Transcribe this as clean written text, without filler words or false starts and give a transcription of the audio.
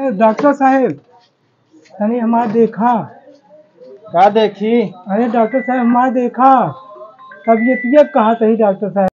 Doctor साहेब तनी हमार देखा। का देखी? अरे डॉक्टर साहब हमार देखा, तबीयतिया कहाँ सही डॉक्टर साहब।